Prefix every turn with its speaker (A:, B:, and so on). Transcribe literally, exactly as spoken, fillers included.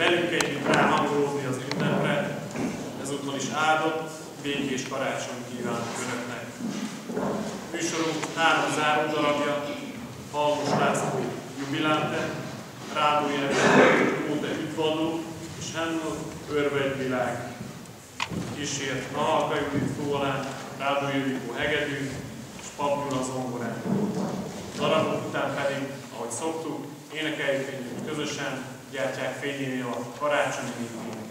A: velünk együtt ráhangolódni az ünnepre, ezúttal is áldott, békés karácsony kívánok Önöknek. Műsorunk három záró darabja, Halmos László Jubilánte, Rádó Jenő Móte Üdvalló és Henno Örvegyvilág. Kísért Nahalka Judit Flórán, Rádó Ildikó hegedű és Pap Gyula zongorán. Darabok után pedig, ahogy szoktuk, énekeljük együtt közösen, gyártják fényénél a karácsonyi